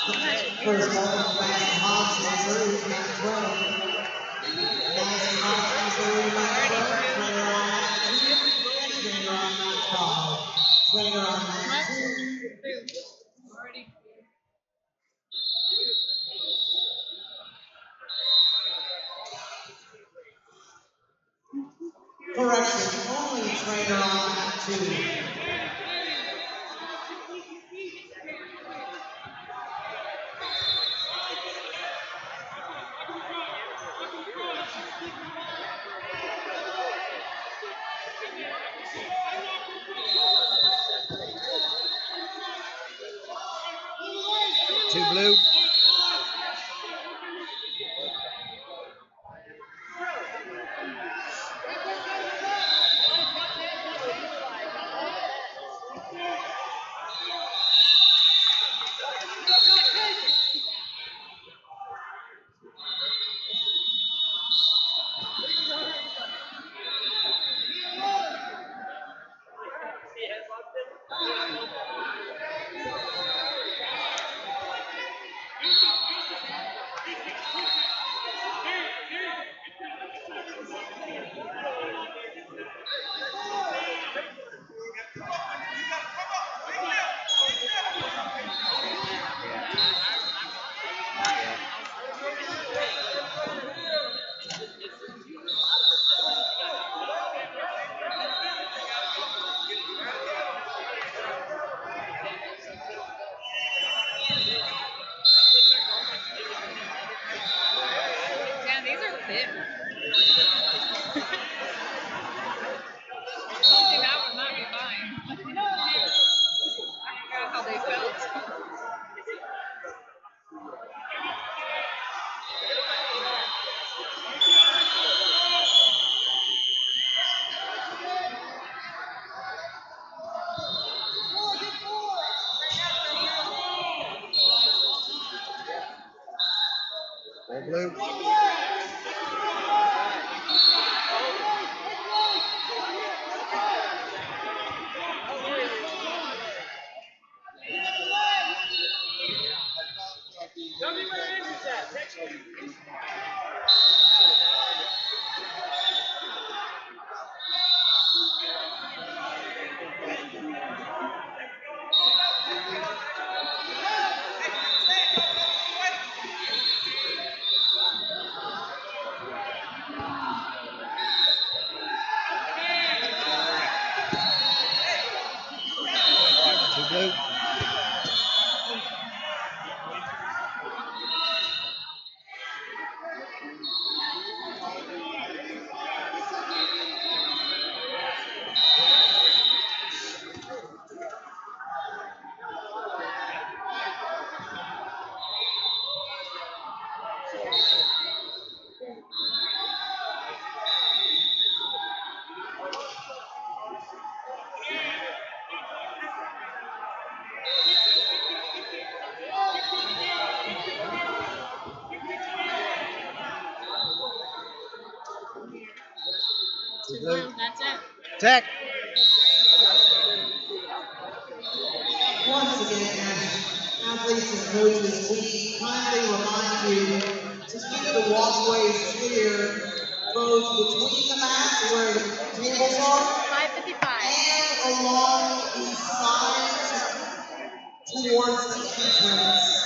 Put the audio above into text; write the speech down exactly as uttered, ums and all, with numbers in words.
First ball from Madison Hobbs, Missouri, who's got twelve. Madison Hobbs, Missouri, got twelve. Trainer on mat two. Trainer on mat five. Trainer on mat two. Correction, only trainer on mat two. Two blue. Yeah, these are thick. Something that would not be fine. I forgot how they felt. All blue. Two blue. Two blue, that's it. Tech. Once again, athletes and coaches, we kindly remind you to keep the walkways clear, both between the mats where the tables are five fifty-five. and along the sides towards the entrance.